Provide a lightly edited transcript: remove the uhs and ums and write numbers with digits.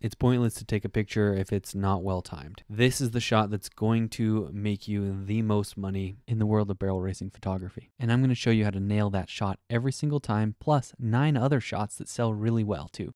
It's pointless to take a picture if it's not well timed. This is the shot that's going to make you the most money in the world of barrel racing photography. And I'm going to show you how to nail that shot every single time, plus 9 other shots that sell really well too.